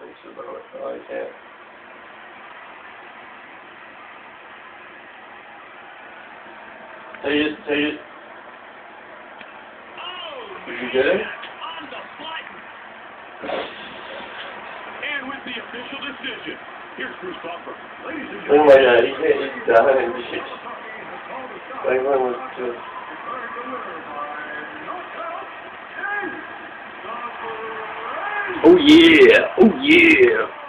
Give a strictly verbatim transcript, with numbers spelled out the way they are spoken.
Oh, I can't. Take it, take it. Did you get it? On the button. And with the official decision, here's Bruce Buffer. Ladies and Oh my God, he hit, he's down and shit. Like one was just. Oh yeah, oh yeah.